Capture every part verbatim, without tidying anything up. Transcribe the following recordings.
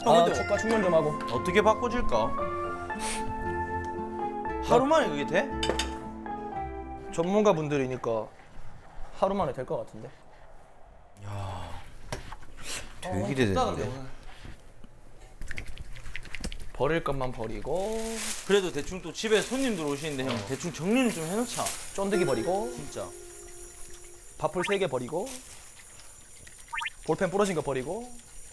아, 축가 충전 좀 하고. 어떻게 바꿔줄까? 하루 만에 그게 돼? 전문가 분들이니까 하루 만에 될 것 같은데. 야, 되게 기대되는데. 버릴 것만 버리고. 그래도 대충 또 집에 손님들 오시는데 형 대충 정리는 좀 해놓자. 쫀득이 버리고. 진짜. 밥풀 세 개 버리고. 볼펜 부러진 거 버리고.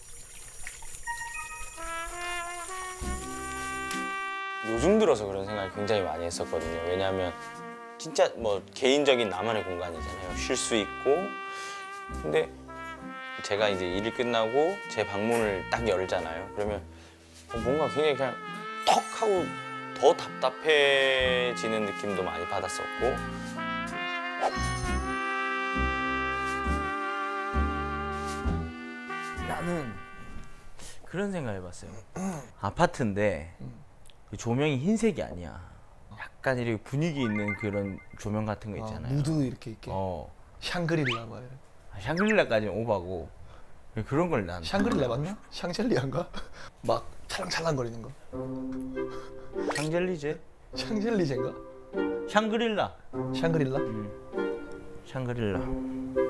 요즘 들어서 그런 생각을 굉장히 많이 했었거든요. 왜냐하면 진짜 뭐 개인적인 나만의 공간이잖아요. 쉴 수 있고. 근데 제가 이제 일이 끝나고 제 방문을 딱 열잖아요. 그러면 뭔가 굉장히 그냥 턱 하고 더 답답해지는 느낌도 많이 받았었고. 나는 그런 생각 해봤어요. 아파트인데 그 조명이 흰색이 아니야. 약간 이렇게 분위기 있는 그런 조명 같은 거 있잖아요. 아, 무드 이렇게 있게. 어. 샹그릴라 뭐. 샹그릴라까지는 오바고 그런 걸 난. 샹그릴라 맞나? 샹젤리아인가? 막 찰랑찰랑거리는 거. 샹젤리제? 샹젤리제인가? 샹그릴라. 샹그릴라? 음. 샹그릴라.